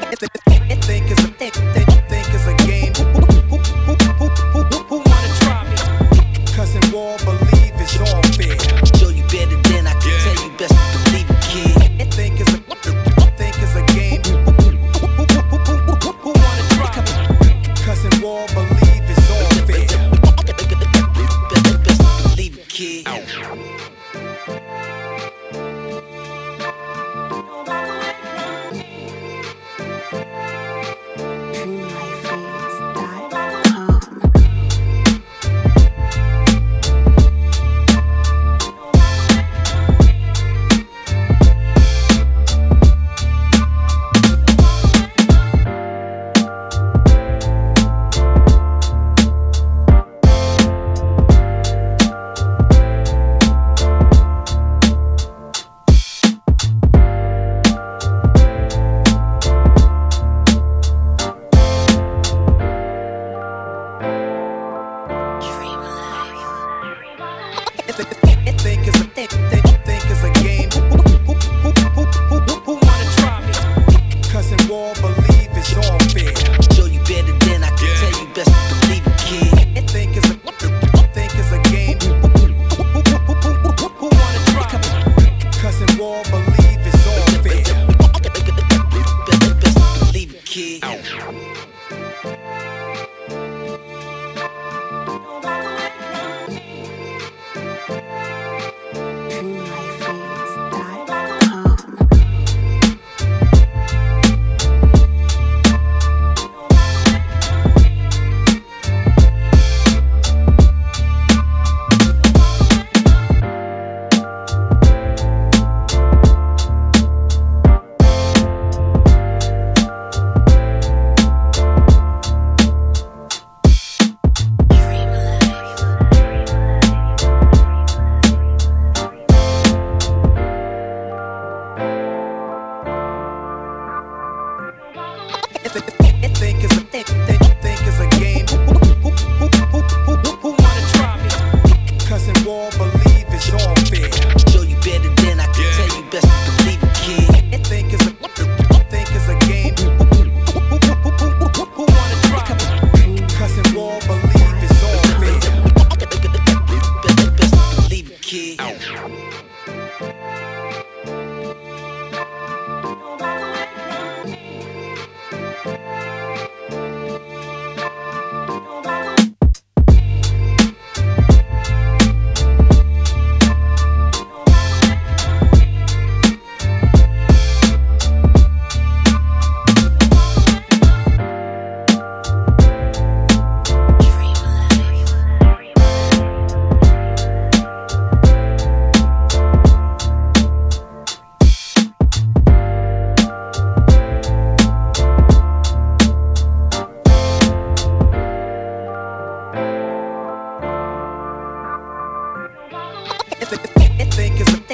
Think it's a game. Who wanna try me? Cousin Wall believe it's all fair. Show you better than I can tell you, best to believe it, kid. Think it's a game. Who wanna try me? Cousin Wall believe it's all fair. Best to believe it, kid. Think it's a game. Who wanna try me? Cousin Wall believe it's all fair. Show you better than I can tell you, best to believe it, kid. Think it's a game. Who wanna try me? Cousin Wall believe it's all fair. Best to believe it, kid. Think it's a game. Who wanna try me? Cousin Wall believe it's all fair. Show you better than I can tell you, best to believe it, kid. Think it's a game. Who wanna try me? Cousin Wall believe it's all fair. Best to believe it, kid. Think it's a